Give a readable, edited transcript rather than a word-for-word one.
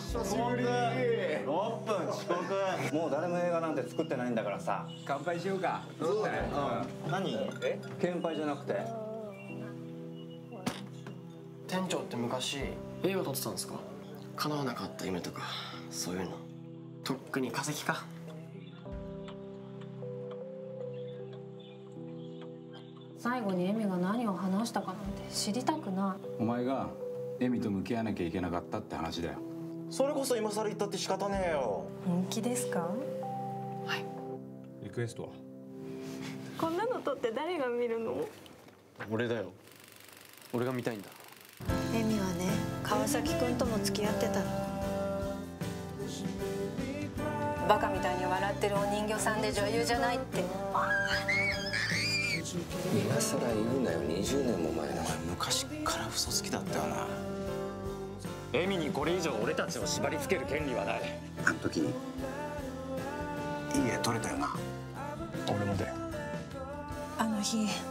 久しぶり。6分遅刻。もう誰も映画なんて作ってないんだからさ。 乾杯しようか。 そうだね。何？献杯じゃなくて。 店長って昔映画撮ってたんですか？叶わなかった夢とかそういうの。とっくに化石か。 最後にエミが何を話したかなんて知りたくない。 お前がエミと向き合わなきゃいけなかったって話だよ。 それこそ今更言ったって仕方ねえよ。 本気ですか？ はい。 リクエストは？ こんなの撮って誰が見るの？ 俺だよ。俺が見たいんだ。 エミはね、川崎君とも付き合ってたの。バカみたいに笑ってるお人形さんで女優じゃないって。 今更言うなよ。20年も前の。 昔から嘘つきだったよな。 エミにこれ以上俺たちを縛り付ける権利はない。 あの時いい絵撮れたよな。 俺もだよ。 あの日